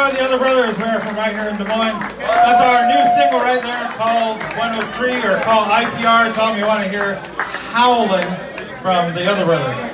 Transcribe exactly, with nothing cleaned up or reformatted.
are the Other Brothers. We're from right here in Des Moines. That's our new single right there called one oh three or called I P R. Tell them you want to hear Howlin' from the Other Brothers.